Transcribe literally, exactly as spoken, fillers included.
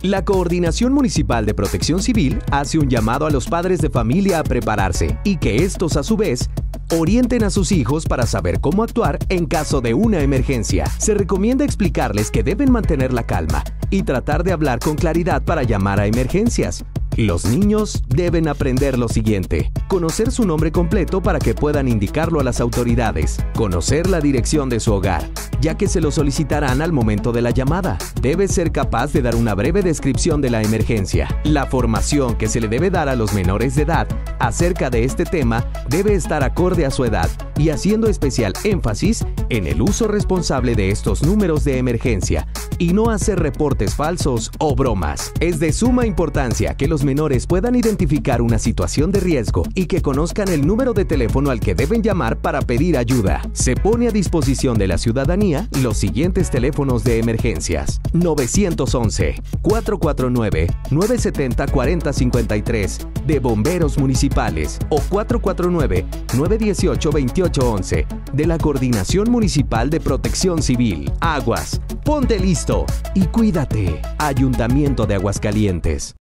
La Coordinación Municipal de Protección Civil hace un llamado a los padres de familia a prepararse y que estos, a su vez, orienten a sus hijos para saber cómo actuar en caso de una emergencia. Se recomienda explicarles que deben mantener la calma y tratar de hablar con claridad para llamar a emergencias. Los niños deben aprender lo siguiente: conocer su nombre completo para que puedan indicarlo a las autoridades, conocer la dirección de su hogar, ya que se lo solicitarán al momento de la llamada. Debe ser capaz de dar una breve descripción de la emergencia. La formación que se le debe dar a los menores de edad acerca de este tema debe estar acorde a su edad y haciendo especial énfasis en el uso responsable de estos números de emergencia y no hacer reportes falsos o bromas. Es de suma importancia que los menores puedan identificar una situación de riesgo y que conozcan el número de teléfono al que deben llamar para pedir ayuda. Se pone a disposición de la ciudadanía los siguientes teléfonos de emergencias: nueve once, cuatro cuatro nueve, nueve siete cero, cuatro cero cinco tres de Bomberos Municipales o cuatro cuatro nueve, nueve uno ocho, dos ocho uno uno de la Coordinación Municipal de Protección Civil. Aguas, ponte listo y cuídate. Ayuntamiento de Aguascalientes.